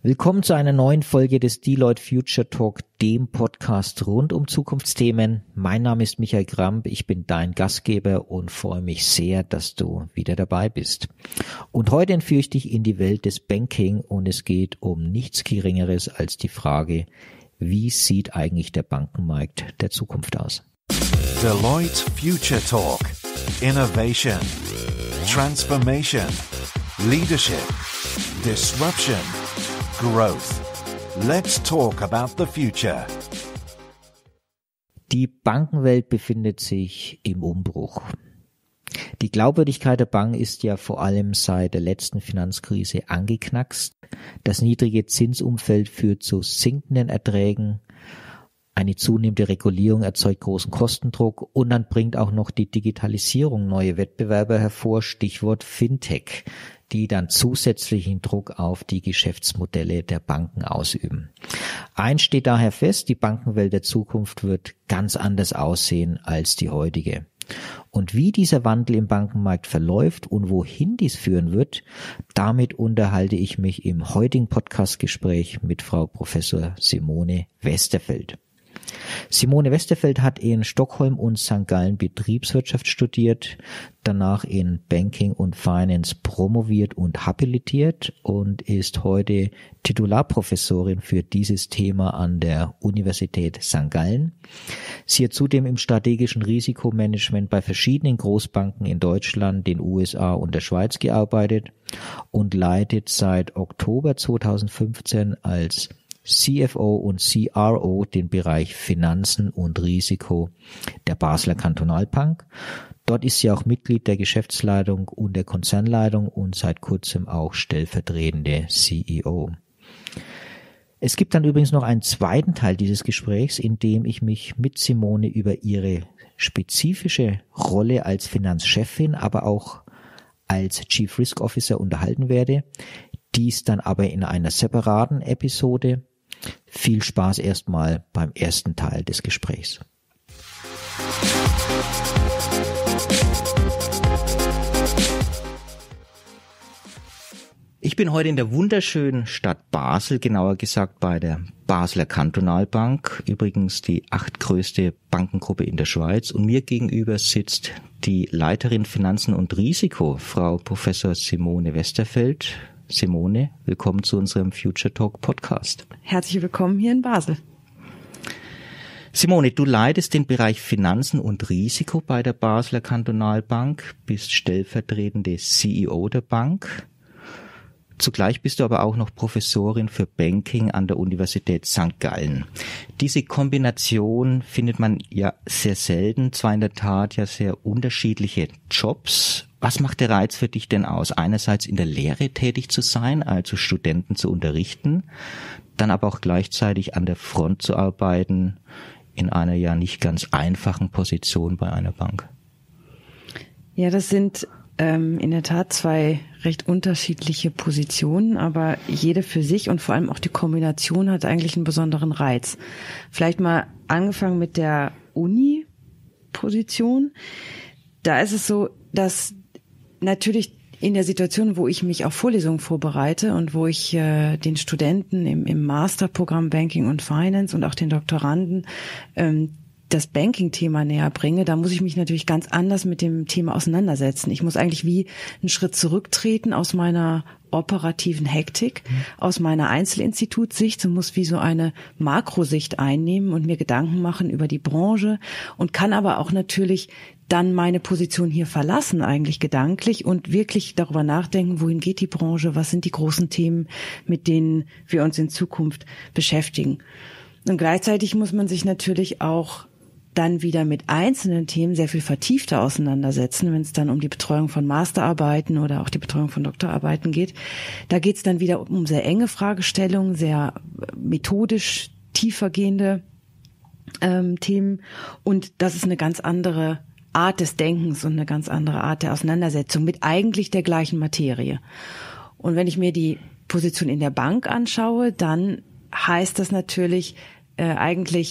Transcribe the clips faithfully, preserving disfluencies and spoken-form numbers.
Willkommen zu einer neuen Folge des Deloitte Future Talk, dem Podcast rund um Zukunftsthemen. Mein Name ist Michael Gramp, ich bin dein Gastgeber und freue mich sehr, dass du wieder dabei bist. Und heute entführe ich dich in die Welt des Banking und es geht um nichts Geringeres als die Frage, wie sieht eigentlich der Bankenmarkt der Zukunft aus? Deloitte Future Talk. Innovation. Transformation. Leadership. Disruption. Growth. Let's talk about the future. Die Bankenwelt befindet sich im Umbruch. Die Glaubwürdigkeit der Bank ist ja vor allem seit der letzten Finanzkrise angeknackst. Das niedrige Zinsumfeld führt zu sinkenden Erträgen. Eine zunehmende Regulierung erzeugt großen Kostendruck und dann bringt auch noch die Digitalisierung neue Wettbewerber hervor, Stichwort Fintech, die dann zusätzlichen Druck auf die Geschäftsmodelle der Banken ausüben. Eins steht daher fest, die Bankenwelt der Zukunft wird ganz anders aussehen als die heutige. Und wie dieser Wandel im Bankenmarkt verläuft und wohin dies führen wird, damit unterhalte ich mich im heutigen Podcastgespräch mit Frau Professor Simone Westerfeld. Simone Westerfeld hat in Stockholm und Sankt Gallen Betriebswirtschaft studiert, danach in Banking und Finance promoviert und habilitiert und ist heute Titularprofessorin für dieses Thema an der Universität Sankt Gallen. Sie hat zudem im strategischen Risikomanagement bei verschiedenen Großbanken in Deutschland, den U S A und der Schweiz gearbeitet und leitet seit Oktober zweitausendfünfzehn als C F O und C R O den Bereich Finanzen und Risiko der Basler Kantonalbank. Dort ist sie auch Mitglied der Geschäftsleitung und der Konzernleitung und seit kurzem auch stellvertretende C E O. Es gibt dann übrigens noch einen zweiten Teil dieses Gesprächs, in dem ich mich mit Simone über ihre spezifische Rolle als Finanzchefin, aber auch als Chief Risk Officer unterhalten werde. Dies dann aber in einer separaten Episode. Viel Spaß erstmal beim ersten Teil des Gesprächs. Ich bin heute in der wunderschönen Stadt Basel, genauer gesagt bei der Basler Kantonalbank, übrigens die achtgrößte Bankengruppe in der Schweiz. Und mir gegenüber sitzt die Leiterin Finanzen und Risiko, Frau Professor Simone Westerfeld. Simone, willkommen zu unserem Future Talk Podcast. Herzlich willkommen hier in Basel. Simone, du leitest den Bereich Finanzen und Risiko bei der Basler Kantonalbank, bist stellvertretende C E O der Bank. Zugleich bist du aber auch noch Professorin für Banking an der Universität Sankt Gallen. Diese Kombination findet man ja sehr selten, zwar in der Tat ja sehr unterschiedliche Jobs. Was macht der Reiz für dich denn aus? Einerseits in der Lehre tätig zu sein, also Studenten zu unterrichten, dann aber auch gleichzeitig an der Front zu arbeiten, in einer ja nicht ganz einfachen Position bei einer Bank. Ja, das sind ähm, in der Tat zwei recht unterschiedliche Positionen, aber jede für sich und vor allem auch die Kombination hat eigentlich einen besonderen Reiz. Vielleicht mal angefangen mit der Uni-Position. Da ist es so, dass natürlich in der Situation, wo ich mich auf Vorlesungen vorbereite und wo ich äh, den Studenten im, im Masterprogramm Banking und Finance und auch den Doktoranden ähm, das Banking-Thema näher bringe, da muss ich mich natürlich ganz anders mit dem Thema auseinandersetzen. Ich muss eigentlich wie einen Schritt zurücktreten aus meiner operativen Hektik, mhm. aus meiner Einzelinstitutssicht und muss wie so eine Makrosicht einnehmen und mir Gedanken machen über die Branche und kann aber auch natürlich dann meine Position hier verlassen, eigentlich gedanklich und wirklich darüber nachdenken, wohin geht die Branche, was sind die großen Themen, mit denen wir uns in Zukunft beschäftigen. Und gleichzeitig muss man sich natürlich auch dann wieder mit einzelnen Themen sehr viel vertiefter auseinandersetzen, wenn es dann um die Betreuung von Masterarbeiten oder auch die Betreuung von Doktorarbeiten geht. Da geht es dann wieder um sehr enge Fragestellungen, sehr methodisch tiefergehende ähm, Themen und das ist eine ganz andere Art des Denkens und eine ganz andere Art der Auseinandersetzung mit eigentlich der gleichen Materie. Und wenn ich mir die Position in der Bank anschaue, dann heißt das natürlich äh, eigentlich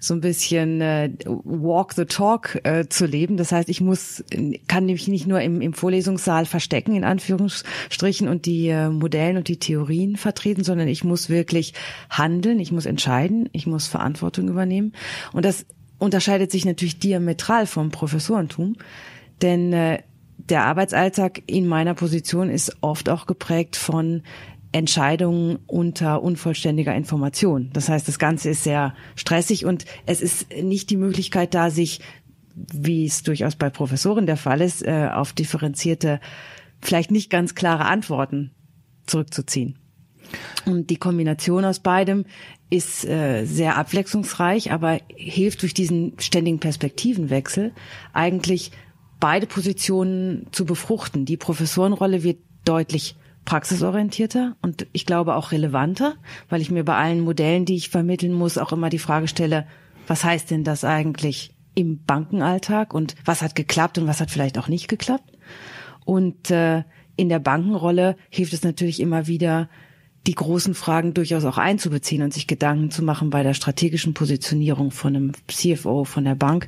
so ein bisschen äh, walk the talk äh, zu leben. Das heißt, ich muss, kann mich nicht nur im, im Vorlesungssaal verstecken, in Anführungsstrichen, und die äh, Modellen und die Theorien vertreten, sondern ich muss wirklich handeln, ich muss entscheiden, ich muss Verantwortung übernehmen. Und das unterscheidet sich natürlich diametral vom Professorentum, denn äh, der Arbeitsalltag in meiner Position ist oft auch geprägt von Entscheidungen unter unvollständiger Information. Das heißt, das Ganze ist sehr stressig und es ist nicht die Möglichkeit da, sich, wie es durchaus bei Professoren der Fall ist, auf differenzierte, vielleicht nicht ganz klare Antworten zurückzuziehen. Und die Kombination aus beidem ist sehr abwechslungsreich, aber hilft durch diesen ständigen Perspektivenwechsel eigentlich beide Positionen zu befruchten. Die Professorenrolle wird deutlich praxisorientierter und ich glaube auch relevanter, weil ich mir bei allen Modellen, die ich vermitteln muss, auch immer die Frage stelle, was heißt denn das eigentlich im Bankenalltag und was hat geklappt und was hat vielleicht auch nicht geklappt? Und äh, in der Bankenrolle hilft es natürlich immer wieder, die großen Fragen durchaus auch einzubeziehen und sich Gedanken zu machen bei der strategischen Positionierung von einem C F O, von der Bank.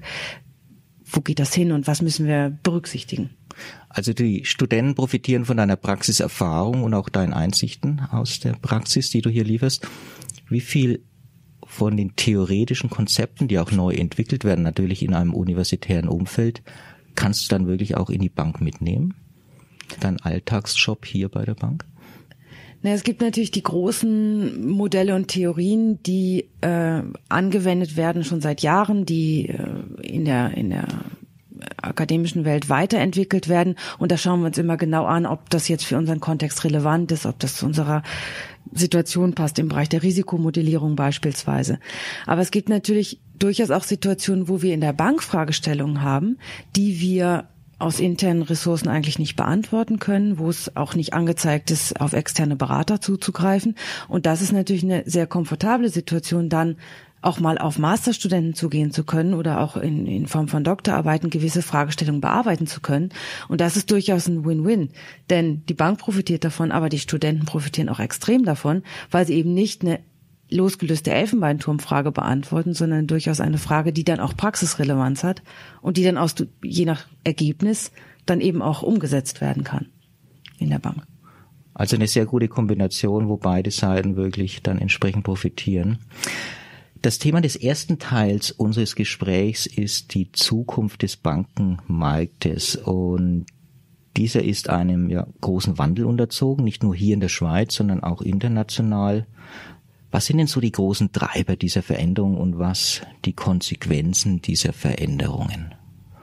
Wo geht das hin und was müssen wir berücksichtigen? Also die Studenten profitieren von deiner Praxiserfahrung und auch deinen Einsichten aus der Praxis, die du hier lieferst. Wie viel von den theoretischen Konzepten, die auch neu entwickelt werden, natürlich in einem universitären Umfeld, kannst du dann wirklich auch in die Bank mitnehmen? Dein Alltagsjob hier bei der Bank? Na, es gibt natürlich die großen Modelle und Theorien, die äh, angewendet werden schon seit Jahren, die äh, in der in der akademischen Welt weiterentwickelt werden. Und da schauen wir uns immer genau an, ob das jetzt für unseren Kontext relevant ist, ob das zu unserer Situation passt, im Bereich der Risikomodellierung beispielsweise. Aber es gibt natürlich durchaus auch Situationen, wo wir in der Bank Fragestellungen haben, die wir aus internen Ressourcen eigentlich nicht beantworten können, wo es auch nicht angezeigt ist, auf externe Berater zuzugreifen. Und das ist natürlich eine sehr komfortable Situation, dann auch mal auf Masterstudenten zugehen zu können oder auch in, in Form von Doktorarbeiten gewisse Fragestellungen bearbeiten zu können. Und das ist durchaus ein Win-Win, denn die Bank profitiert davon, aber die Studenten profitieren auch extrem davon, weil sie eben nicht eine losgelöste Elfenbeinturmfrage beantworten, sondern durchaus eine Frage, die dann auch Praxisrelevanz hat und die dann aus, je nach Ergebnis dann eben auch umgesetzt werden kann in der Bank. Also eine sehr gute Kombination, wo beide Seiten wirklich dann entsprechend profitieren. Das Thema des ersten Teils unseres Gesprächs ist die Zukunft des Bankenmarktes und dieser ist einem ja, großen Wandel unterzogen, nicht nur hier in der Schweiz, sondern auch international. Was sind denn so die großen Treiber dieser Veränderung und was die Konsequenzen dieser Veränderungen?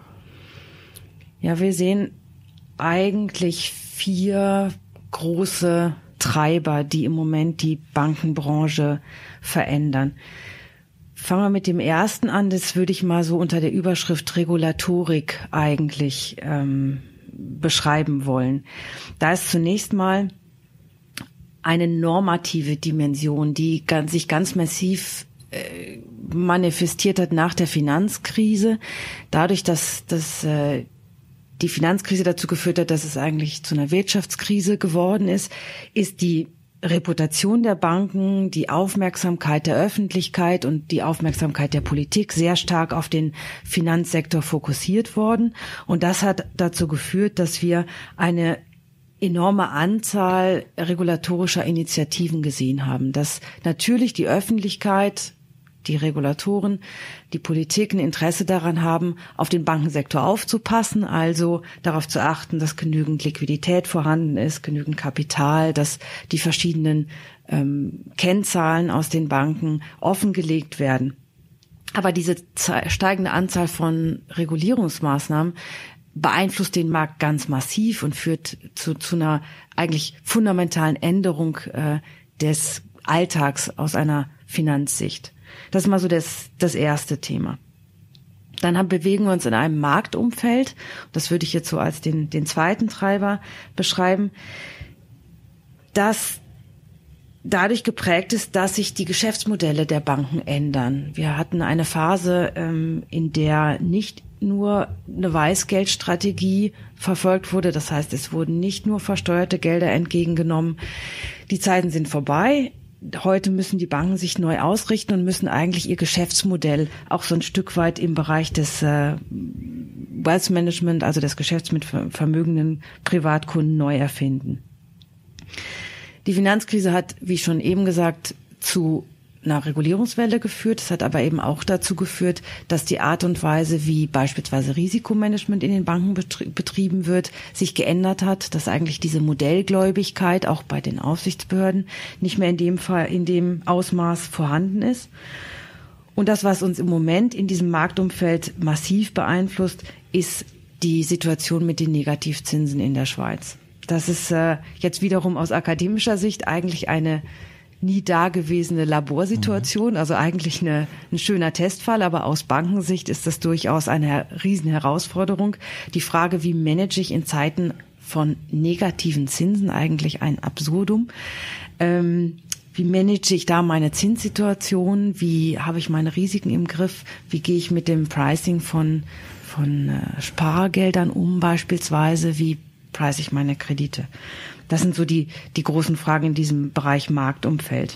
Ja, wir sehen eigentlich vier große Treiber, die im Moment die Bankenbranche verändern. Fangen wir mit dem ersten an, das würde ich mal so unter der Überschrift Regulatorik eigentlich ähm, beschreiben wollen. Da ist zunächst mal eine normative Dimension, die ganz, sich ganz massiv äh, manifestiert hat nach der Finanzkrise. Dadurch, dass, dass äh, die Finanzkrise dazu geführt hat, dass es eigentlich zu einer Wirtschaftskrise geworden ist, ist die Reputation der Banken, die Aufmerksamkeit der Öffentlichkeit und die Aufmerksamkeit der Politik sehr stark auf den Finanzsektor fokussiert worden. Und das hat dazu geführt, dass wir eine enorme Anzahl regulatorischer Initiativen gesehen haben, dass natürlich die Öffentlichkeit, die Regulatoren, die Politik ein Interesse daran haben, auf den Bankensektor aufzupassen, also darauf zu achten, dass genügend Liquidität vorhanden ist, genügend Kapital, dass die verschiedenen ähm, Kennzahlen aus den Banken offengelegt werden. Aber diese steigende Anzahl von Regulierungsmaßnahmen beeinflusst den Markt ganz massiv und führt zu, zu einer eigentlich fundamentalen Änderung äh, des Alltags aus einer Finanzsicht. Das ist mal so das, das erste Thema. Dann haben, bewegen wir uns in einem Marktumfeld, das würde ich jetzt so als den, den zweiten Treiber beschreiben, das dadurch geprägt ist, dass sich die Geschäftsmodelle der Banken ändern. Wir hatten eine Phase, ähm, in der nicht nur eine Weißgeldstrategie verfolgt wurde. Das heißt, es wurden nicht nur versteuerte Gelder entgegengenommen. Die Zeiten sind vorbei. heute müssen die Banken sich neu ausrichten und müssen eigentlich ihr Geschäftsmodell auch so ein Stück weit im Bereich des äh, Wealth Management, also des Geschäfts mit vermögenden Privatkunden neu erfinden. Die Finanzkrise hat, wie schon eben gesagt, zu einer Regulierungswelle geführt. Es hat aber eben auch dazu geführt, dass die Art und Weise, wie beispielsweise Risikomanagement in den Banken betrieben wird, sich geändert hat, dass eigentlich diese Modellgläubigkeit auch bei den Aufsichtsbehörden nicht mehr in dem Fall, in dem Ausmaß vorhanden ist. Und das, was uns im Moment in diesem Marktumfeld massiv beeinflusst, ist die Situation mit den Negativzinsen in der Schweiz. Das ist äh, jetzt wiederum aus akademischer Sicht eigentlich eine nie dagewesene Laborsituation, also eigentlich eine, ein schöner Testfall, aber aus Bankensicht ist das durchaus eine Riesenherausforderung. Die Frage, wie manage ich in Zeiten von negativen Zinsen, eigentlich ein Absurdum. Ähm, wie manage ich da meine Zinssituation? Wie habe ich meine Risiken im Griff? Wie gehe ich mit dem Pricing von, von äh, Spargeldern um beispielsweise? Wie price ich meine Kredite? Das sind so die, die großen Fragen in diesem Bereich Marktumfeld.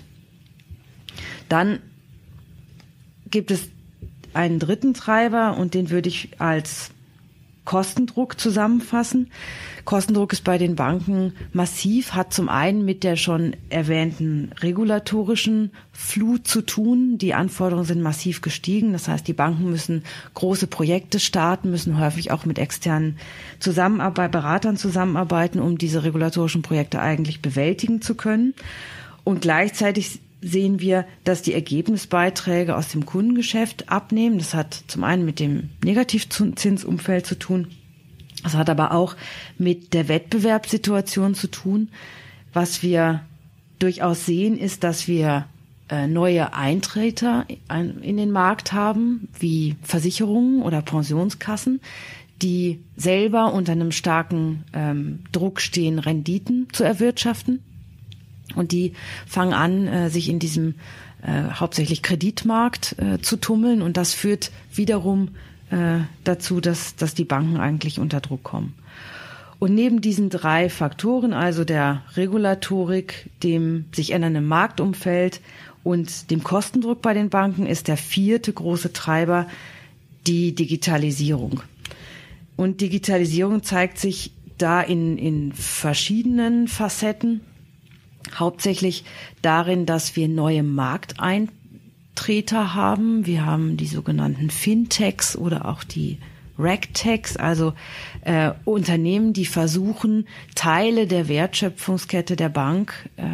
Dann gibt es einen dritten Treiber und den würde ich als Kostendruck zusammenfassen. Kostendruck ist bei den Banken massiv, hat zum einen mit der schon erwähnten regulatorischen Flut zu tun. Die Anforderungen sind massiv gestiegen. Das heißt, die Banken müssen große Projekte starten, müssen häufig auch mit externen Zusammenarbeit, Beratern zusammenarbeiten, um diese regulatorischen Projekte eigentlich bewältigen zu können. Und gleichzeitig sehen wir, dass die Ergebnisbeiträge aus dem Kundengeschäft abnehmen. Das hat zum einen mit dem Negativzinsumfeld zu tun. Das hat aber auch mit der Wettbewerbssituation zu tun. Was wir durchaus sehen, ist, dass wir äh, neue Eintreter in den Markt haben, wie Versicherungen oder Pensionskassen, die selber unter einem starken ähm, Druck stehen, Renditen zu erwirtschaften. Und die fangen an, äh, sich in diesem äh, hauptsächlich Kreditmarkt äh, zu tummeln. Und das führt wiederum äh, dazu, dass, dass die Banken eigentlich unter Druck kommen. Und neben diesen drei Faktoren, also der Regulatorik, dem sich ändernden Marktumfeld und dem Kostendruck bei den Banken, ist der vierte große Treiber die Digitalisierung. Und Digitalisierung zeigt sich da in, in verschiedenen Facetten. Hauptsächlich darin, dass wir neue Markteintreter haben. Wir haben die sogenannten Fintechs oder auch die Regtechs, also äh, Unternehmen, die versuchen, Teile der Wertschöpfungskette der Bank äh,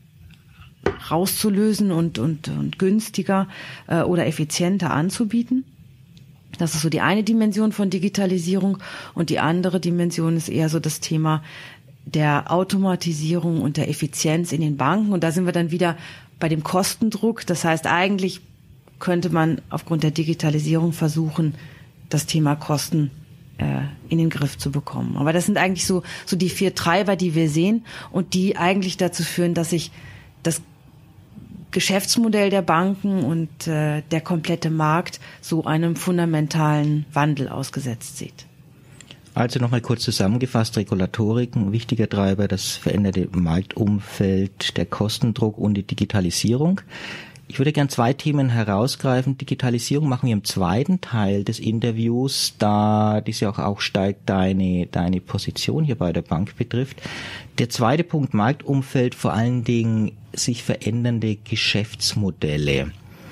rauszulösen und, und, und günstiger äh, oder effizienter anzubieten. Das ist so die eine Dimension von Digitalisierung. Und die andere Dimension ist eher so das Thema der Automatisierung und der Effizienz in den Banken. Und da sind wir dann wieder bei dem Kostendruck. Das heißt, eigentlich könnte man aufgrund der Digitalisierung versuchen, das Thema Kosten äh, in den Griff zu bekommen. Aber das sind eigentlich so, so die vier Treiber, die wir sehen und die eigentlich dazu führen, dass sich das Geschäftsmodell der Banken und äh, der komplette Markt so einem fundamentalen Wandel ausgesetzt sieht. Also nochmal kurz zusammengefasst, Regulatorik, ein wichtiger Treiber, das veränderte Marktumfeld, der Kostendruck und die Digitalisierung. Ich würde gern zwei Themen herausgreifen. Digitalisierung machen wir im zweiten Teil des Interviews, da dies ja auch, auch stark deine, deine Position hier bei der Bank betrifft. Der zweite Punkt, Marktumfeld, vor allen Dingen sich verändernde Geschäftsmodelle.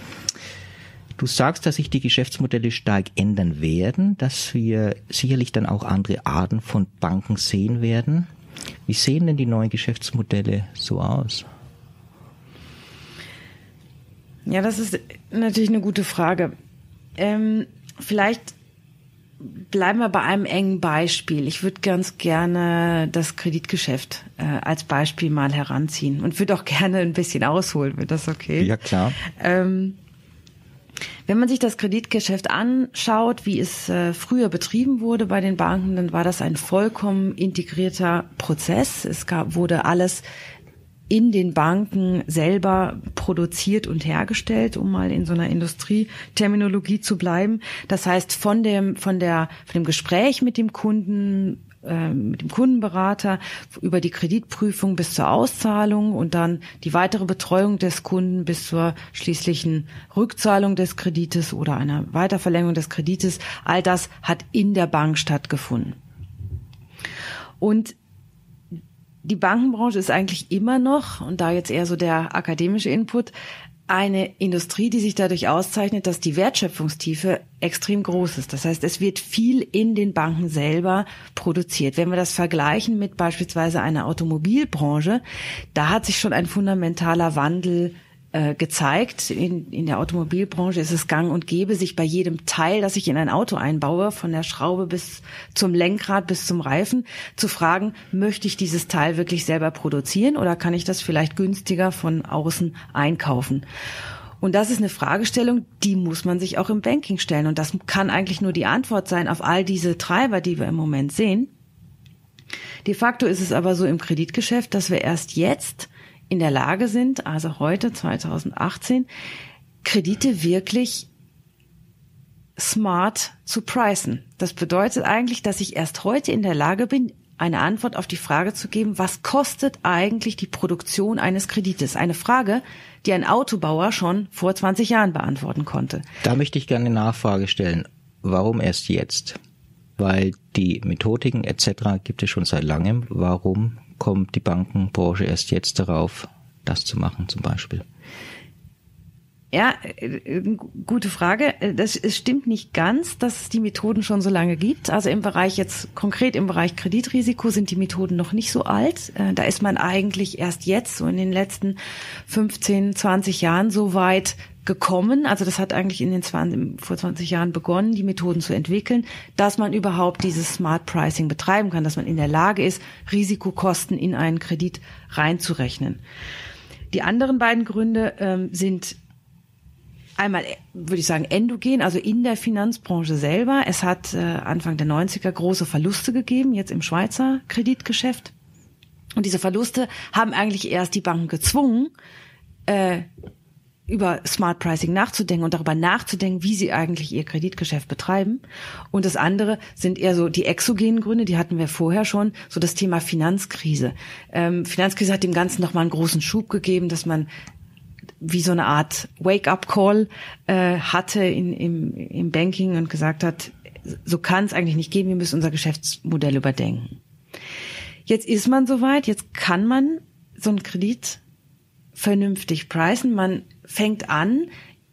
Du sagst, dass sich die Geschäftsmodelle stark ändern werden, dass wir sicherlich dann auch andere Arten von Banken sehen werden. Wie sehen denn die neuen Geschäftsmodelle so aus? Ja, das ist natürlich eine gute Frage. Ähm, vielleicht bleiben wir bei einem engen Beispiel. Ich würde ganz gerne das Kreditgeschäft äh, als Beispiel mal heranziehen und würde auch gerne ein bisschen ausholen. Wird das okay? Ja, klar. Ähm, Wenn man sich das Kreditgeschäft anschaut, wie es äh, früher betrieben wurde bei den Banken, dann war das ein vollkommen integrierter Prozess. Es gab, wurde alles in den Banken selber produziert und hergestellt, um mal in so einer Industrieterminologie zu bleiben. Das heißt, von dem, von der, von dem Gespräch mit dem Kunden äh, mit dem Kundenberater über die Kreditprüfung bis zur Auszahlung und dann die weitere Betreuung des Kunden bis zur schließlichen Rückzahlung des Kredites oder einer Weiterverlängerung des Kredites. All das hat in der Bank stattgefunden. Und die Bankenbranche ist eigentlich immer noch, und da jetzt eher so der akademische Input, eine Industrie, die sich dadurch auszeichnet, dass die Wertschöpfungstiefe extrem groß ist. Das heißt, es wird viel in den Banken selber produziert. Wenn wir das vergleichen mit beispielsweise einer Automobilbranche, da hat sich schon ein fundamentaler Wandel äh, gezeigt. In, in der Automobilbranche ist es gang und gäbe, sich bei jedem Teil, das ich in ein Auto einbaue, von der Schraube bis zum Lenkrad bis zum Reifen, zu fragen, möchte ich dieses Teil wirklich selber produzieren oder kann ich das vielleicht günstiger von außen einkaufen? Und das ist eine Fragestellung, die muss man sich auch im Banking stellen. Und das kann eigentlich nur die Antwort sein auf all diese Treiber, die wir im Moment sehen. De facto ist es aber so im Kreditgeschäft, dass wir erst jetzt in der Lage sind, also heute zweitausendachtzehn, Kredite wirklich smart zu pricen. Das bedeutet eigentlich, dass ich erst heute in der Lage bin, eine Antwort auf die Frage zu geben, was kostet eigentlich die Produktion eines Kredites? Eine Frage, die ein Autobauer schon vor zwanzig Jahren beantworten konnte. Da möchte ich gerne eine Nachfrage stellen. Warum erst jetzt? Weil die Methodiken et cetera gibt es schon seit langem. Warum kommt die Bankenbranche erst jetzt darauf, das zu machen zum Beispiel? Ja, gute Frage. Das, es stimmt nicht ganz, dass es die Methoden schon so lange gibt. Also im Bereich jetzt, konkret im Bereich Kreditrisiko sind die Methoden noch nicht so alt. Da ist man eigentlich erst jetzt, so in den letzten fünfzehn, zwanzig Jahren so weit gekommen. Also das hat eigentlich in den zwanzig, vor zwanzig Jahren begonnen, die Methoden zu entwickeln, dass man überhaupt dieses Smart Pricing betreiben kann, dass man in der Lage ist, Risikokosten in einen Kredit reinzurechnen. Die anderen beiden Gründe ähm, sind einmal, würde ich sagen, endogen, also in der Finanzbranche selber. Es hat äh, Anfang der neunziger große Verluste gegeben, jetzt im Schweizer Kreditgeschäft. Und diese Verluste haben eigentlich erst die Banken gezwungen, äh, über Smart Pricing nachzudenken und darüber nachzudenken, wie sie eigentlich ihr Kreditgeschäft betreiben. Und das andere sind eher so die exogenen Gründe, die hatten wir vorher schon, so das Thema Finanzkrise. Ähm, Finanzkrise hat dem Ganzen nochmal einen großen Schub gegeben, dass man wie so eine Art Wake-up-Call äh, hatte in, im, im Banking und gesagt hat, so kann es eigentlich nicht gehen, wir müssen unser Geschäftsmodell überdenken. Jetzt ist man soweit, jetzt kann man so einen Kredit vernünftig pricen. Man fängt an,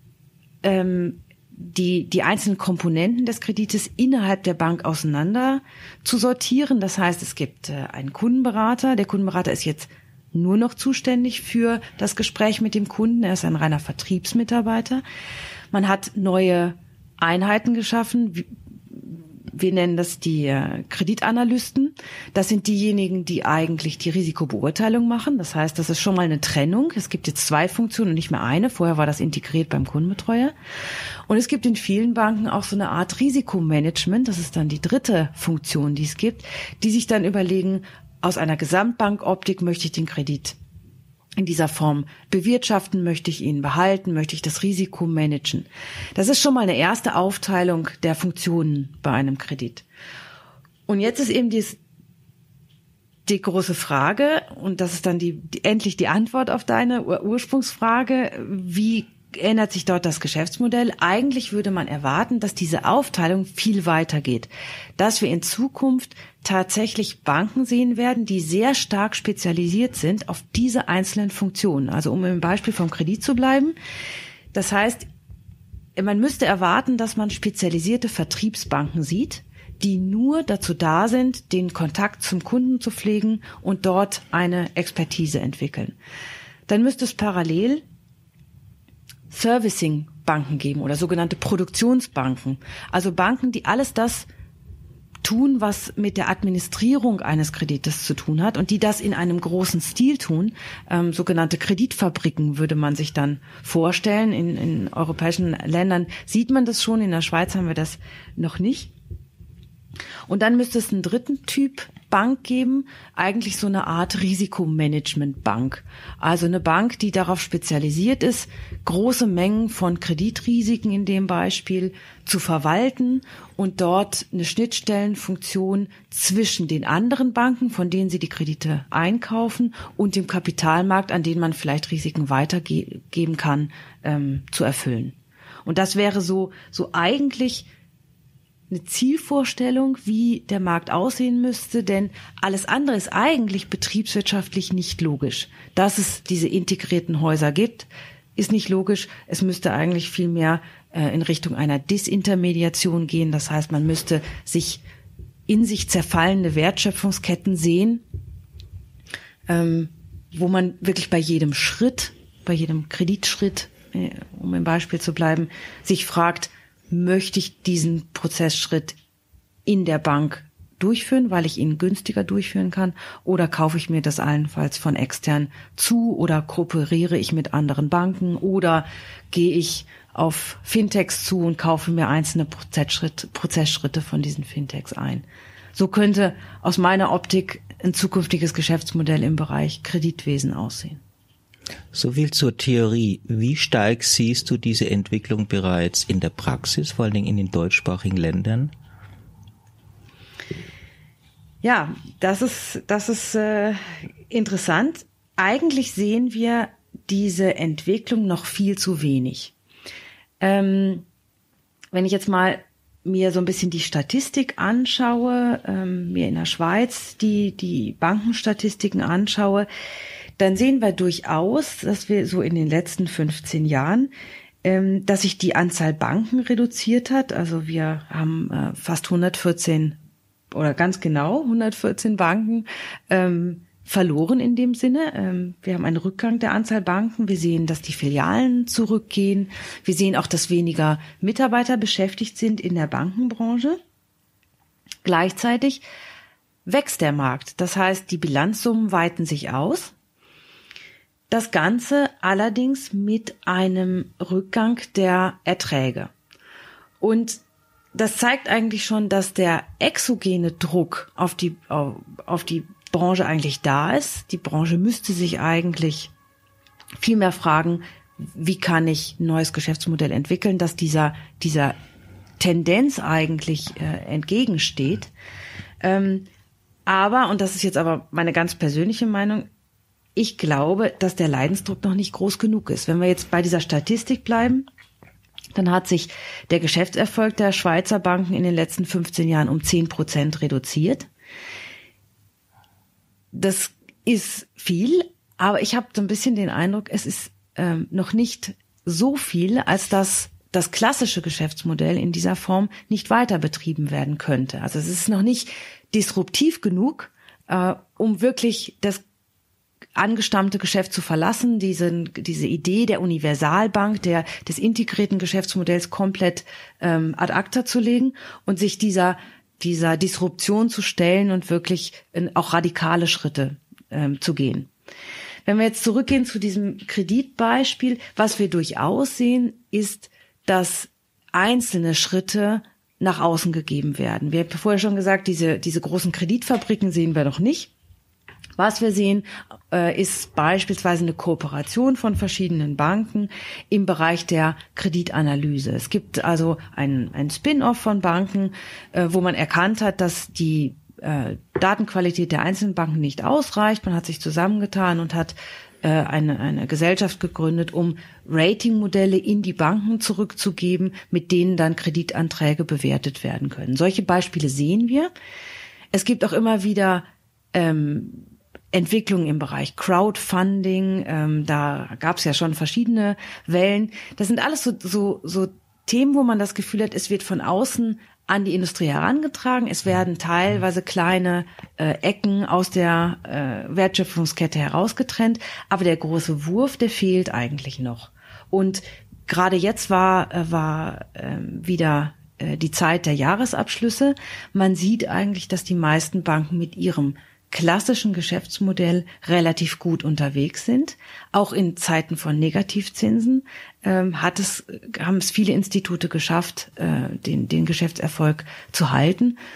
ähm, die die einzelnen Komponenten des Kredites innerhalb der Bank auseinander zu sortieren. Das heißt, es gibt äh, einen Kundenberater. Der Kundenberater ist jetzt nur noch zuständig für das Gespräch mit dem Kunden. Er ist ein reiner Vertriebsmitarbeiter. Man hat neue Einheiten geschaffen. Wir nennen das die äh, Kreditanalysten. Das sind diejenigen, die eigentlich die Risikobeurteilung machen. Das heißt, das ist schon mal eine Trennung. Es gibt jetzt zwei Funktionen und nicht mehr eine. Vorher war das integriert beim Kundenbetreuer. Und es gibt in vielen Banken auch so eine Art Risikomanagement. Das ist dann die dritte Funktion, die es gibt, die sich dann überlegen, aus einer Gesamtbankoptik möchte ich den Kredit in dieser Form bewirtschaften, möchte ich ihn behalten, möchte ich das Risiko managen. Das ist schon mal eine erste Aufteilung der Funktionen bei einem Kredit. Und jetzt ist eben dies, die große Frage, und das ist dann die, die endlich die Antwort auf deine Ur- Ursprungsfrage, wie ändert sich dort das Geschäftsmodell? Eigentlich würde man erwarten, dass diese Aufteilung viel weiter geht, dass wir in Zukunft tatsächlich Banken sehen werden, die sehr stark spezialisiert sind auf diese einzelnen Funktionen. Also um im Beispiel vom Kredit zu bleiben. Das heißt, man müsste erwarten, dass man spezialisierte Vertriebsbanken sieht, die nur dazu da sind, den Kontakt zum Kunden zu pflegen und dort eine Expertise entwickeln. Dann müsste es parallel Servicing-Banken geben oder sogenannte Produktionsbanken. Also Banken, die alles das tun, was mit der Administrierung eines Kredites zu tun hat und die das in einem großen Stil tun. Ähm, sogenannte Kreditfabriken würde man sich dann vorstellen. In, in europäischen Ländern sieht man das schon, in der Schweiz haben wir das noch nicht. Und dann müsste es einen dritten Typ Bank geben, eigentlich so eine Art Risikomanagement-Bank. Also eine Bank, die darauf spezialisiert ist, große Mengen von Kreditrisiken in dem Beispiel zu verwalten und dort eine Schnittstellenfunktion zwischen den anderen Banken, von denen sie die Kredite einkaufen, und dem Kapitalmarkt, an den man vielleicht Risiken weitergeben kann, ähm, zu erfüllen. Und das wäre so, so eigentlich eine Zielvorstellung, wie der Markt aussehen müsste, denn alles andere ist eigentlich betriebswirtschaftlich nicht logisch. Dass es diese integrierten Häuser gibt, ist nicht logisch. Es müsste eigentlich viel mehr äh, in Richtung einer Disintermediation gehen. Das heißt, man müsste sich in sich zerfallende Wertschöpfungsketten sehen, ähm, wo man wirklich bei jedem Schritt, bei jedem Kreditschritt, äh, um im Beispiel zu bleiben, sich fragt, möchte ich diesen Prozessschritt in der Bank durchführen, weil ich ihn günstiger durchführen kann, oder kaufe ich mir das allenfalls von extern zu, oder kooperiere ich mit anderen Banken, oder gehe ich auf Fintechs zu und kaufe mir einzelne Prozessschritte, Prozessschritte von diesen Fintechs ein. So könnte aus meiner Optik ein zukünftiges Geschäftsmodell im Bereich Kreditwesen aussehen. So viel zur Theorie. Wie stark siehst du diese Entwicklung bereits in der Praxis, vor allen Dingen in den deutschsprachigen Ländern? Ja, das ist, das ist äh, interessant. Eigentlich sehen wir diese Entwicklung noch viel zu wenig. Ähm, wenn ich jetzt mal mir so ein bisschen die Statistik anschaue, ähm, mir in der Schweiz die, die Bankenstatistiken anschaue, dann sehen wir durchaus, dass wir so in den letzten fünfzehn Jahren, ähm, dass sich die Anzahl Banken reduziert hat. Also wir haben äh, fast hundertvierzehn oder ganz genau hundertvierzehn Banken ähm, verloren in dem Sinne. Ähm, wir haben einen Rückgang der Anzahl Banken. Wir sehen, dass die Filialen zurückgehen. Wir sehen auch, dass weniger Mitarbeiter beschäftigt sind in der Bankenbranche. Gleichzeitig wächst der Markt. Das heißt, die Bilanzsummen weiten sich aus. Das Ganze allerdings mit einem Rückgang der Erträge. Und das zeigt eigentlich schon, dass der exogene Druck auf die, auf, auf die Branche eigentlich da ist. Die Branche müsste sich eigentlich viel mehr fragen, wie kann ich ein neues Geschäftsmodell entwickeln, dass dieser, dieser Tendenz eigentlich äh, entgegensteht. Ähm, aber, und das ist jetzt aber meine ganz persönliche Meinung, ich glaube, dass der Leidensdruck noch nicht groß genug ist. Wenn wir jetzt bei dieser Statistik bleiben, dann hat sich der Geschäftserfolg der Schweizer Banken in den letzten fünfzehn Jahren um zehn Prozent reduziert. Das ist viel, aber ich habe so ein bisschen den Eindruck, es ist ähm, noch nicht so viel, als dass das klassische Geschäftsmodell in dieser Form nicht weiter betrieben werden könnte. Also es ist noch nicht disruptiv genug, äh, um wirklich das angestammte Geschäft zu verlassen, diese, diese Idee der Universalbank, der, des integrierten Geschäftsmodells komplett ähm, ad acta zu legen und sich dieser, dieser Disruption zu stellen und wirklich in, auch radikale Schritte ähm, zu gehen. Wenn wir jetzt zurückgehen zu diesem Kreditbeispiel, was wir durchaus sehen, ist, dass einzelne Schritte nach außen gegeben werden. Wir haben vorher schon gesagt, diese, diese großen Kreditfabriken sehen wir noch nicht. Was wir sehen, äh, ist beispielsweise eine Kooperation von verschiedenen Banken im Bereich der Kreditanalyse. Es gibt also ein, ein Spin-off von Banken, äh, wo man erkannt hat, dass die äh, Datenqualität der einzelnen Banken nicht ausreicht. Man hat sich zusammengetan und hat äh, eine, eine Gesellschaft gegründet, um Ratingmodelle in die Banken zurückzugeben, mit denen dann Kreditanträge bewertet werden können. Solche Beispiele sehen wir. Es gibt auch immer wieder ähm, Entwicklungen im Bereich Crowdfunding, ähm, da gab es ja schon verschiedene Wellen. Das sind alles so, so, so Themen, wo man das Gefühl hat, es wird von außen an die Industrie herangetragen. Es werden teilweise kleine äh, Ecken aus der äh, Wertschöpfungskette herausgetrennt, aber der große Wurf, der fehlt eigentlich noch. Und gerade jetzt war, äh, war äh, wieder äh, die Zeit der Jahresabschlüsse. Man sieht eigentlich, dass die meisten Banken mit ihrem klassischen Geschäftsmodell relativ gut unterwegs sind. Auch in Zeiten von Negativzinsen ähm, hat es, haben es viele Institute geschafft, äh, den, den Geschäftserfolg zu halten.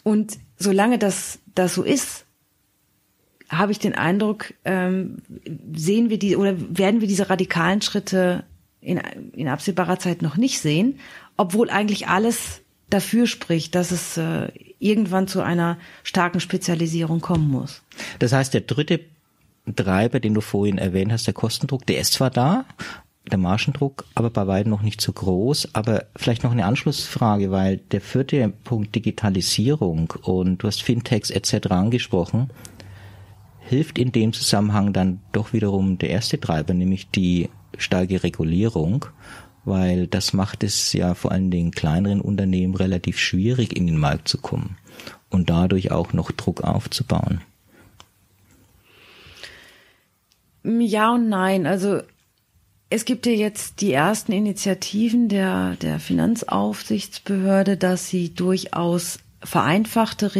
Und solange das, das so ist, habe ich den Eindruck, ähm, sehen wir die oder werden wir diese radikalen Schritte in, in absehbarer Zeit noch nicht sehen, obwohl eigentlich alles dafür spricht, dass es äh, irgendwann zu einer starken Spezialisierung kommen muss. Das heißt, der dritte Treiber, den du vorhin erwähnt hast, der Kostendruck, der ist zwar da, der Margendruck, aber bei weitem noch nicht so groß. Aber vielleicht noch eine Anschlussfrage, weil der vierte Punkt Digitalisierung und du hast Fintechs et cetera angesprochen, hilft in dem Zusammenhang dann doch wiederum der erste Treiber, nämlich die starke Regulierung, weil das macht es ja vor allem den kleineren Unternehmen relativ schwierig, in den Markt zu kommen und dadurch auch noch Druck aufzubauen. Ja und nein. Also es gibt ja jetzt die ersten Initiativen der, der Finanzaufsichtsbehörde, dass sie durchaus vereinfachte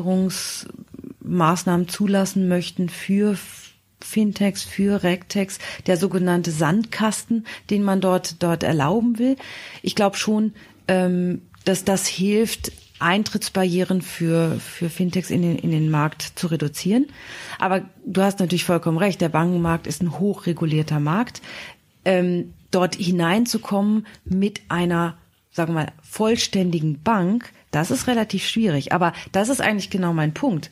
Regulierungsmaßnahmen zulassen möchten für Fintechs, für Regtechs, der sogenannte Sandkasten, den man dort, dort erlauben will. Ich glaube schon, ähm, dass das hilft, Eintrittsbarrieren für, für Fintechs in den, in den Markt zu reduzieren. Aber du hast natürlich vollkommen recht, der Bankenmarkt ist ein hochregulierter Markt. Ähm, dort hineinzukommen mit einer, sagen wir mal, vollständigen Bank, das ist relativ schwierig. Aber das ist eigentlich genau mein Punkt.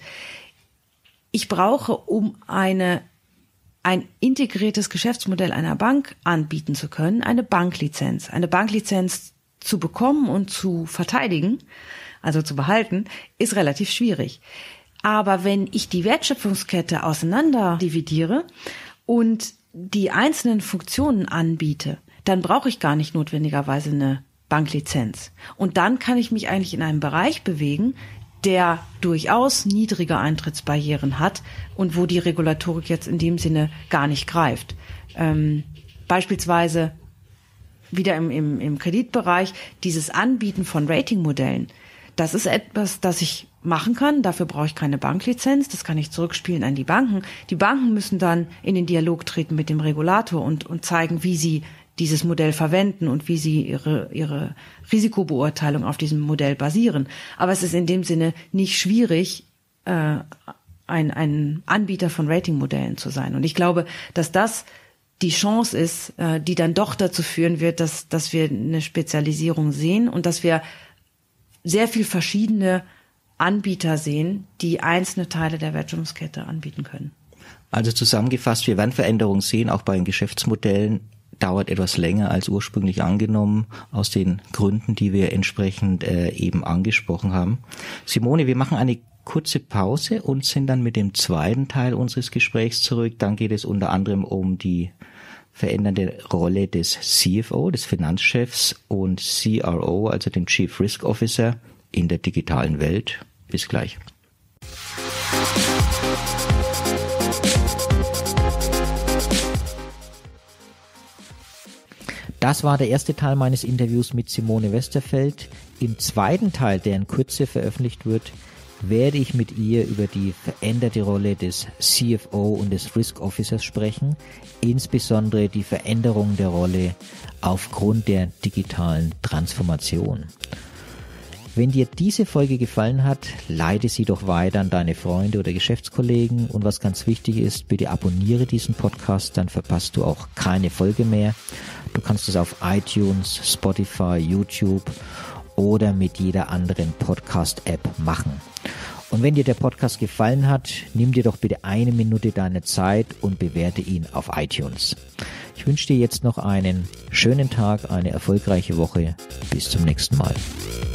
Ich brauche, um eine, ein integriertes Geschäftsmodell einer Bank anbieten zu können, eine Banklizenz. Eine Banklizenz zu bekommen und zu verteidigen, also zu behalten, ist relativ schwierig. Aber wenn ich die Wertschöpfungskette auseinander dividiere und die einzelnen Funktionen anbiete, dann brauche ich gar nicht notwendigerweise eine Banklizenz. Und dann kann ich mich eigentlich in einem Bereich bewegen, der durchaus niedrige Eintrittsbarrieren hat und wo die Regulatorik jetzt in dem Sinne gar nicht greift. Ähm, beispielsweise wieder im, im, im Kreditbereich dieses Anbieten von Ratingmodellen. Das ist etwas, das ich machen kann. Dafür brauche ich keine Banklizenz. Das kann ich zurückspielen an die Banken. Die Banken müssen dann in den Dialog treten mit dem Regulator und, und zeigen, wie sie dieses Modell verwenden und wie sie ihre, ihre Risikobeurteilung auf diesem Modell basieren. Aber es ist in dem Sinne nicht schwierig, äh, ein, ein Anbieter von Ratingmodellen zu sein. Und ich glaube, dass das die Chance ist, äh, die dann doch dazu führen wird, dass, dass wir eine Spezialisierung sehen und dass wir sehr viel verschiedene Anbieter sehen, die einzelne Teile der Wertschöpfungskette anbieten können. Also zusammengefasst, wir werden Veränderungen sehen, auch bei den Geschäftsmodellen. Dauert etwas länger als ursprünglich angenommen, aus den Gründen, die wir entsprechend äh, eben angesprochen haben. Simone, wir machen eine kurze Pause und sind dann mit dem zweiten Teil unseres Gesprächs zurück. Dann geht es unter anderem um die verändernde Rolle des C F O, des Finanzchefs und C R O, also dem Chief Risk Officer in der digitalen Welt. Bis gleich. Das war der erste Teil meines Interviews mit Simone Westerfeld. Im zweiten Teil, der in Kürze veröffentlicht wird, werde ich mit ihr über die veränderte Rolle des C F O und des Risk Officers sprechen, insbesondere die Veränderung der Rolle aufgrund der digitalen Transformation. Wenn dir diese Folge gefallen hat, leite sie doch weiter an deine Freunde oder Geschäftskollegen und was ganz wichtig ist, bitte abonniere diesen Podcast, dann verpasst du auch keine Folge mehr. Du kannst es auf iTunes, Spotify, YouTube oder mit jeder anderen Podcast-App machen. Und wenn dir der Podcast gefallen hat, nimm dir doch bitte eine Minute deine Zeit und bewerte ihn auf iTunes. Ich wünsche dir jetzt noch einen schönen Tag, eine erfolgreiche Woche. Bis zum nächsten Mal.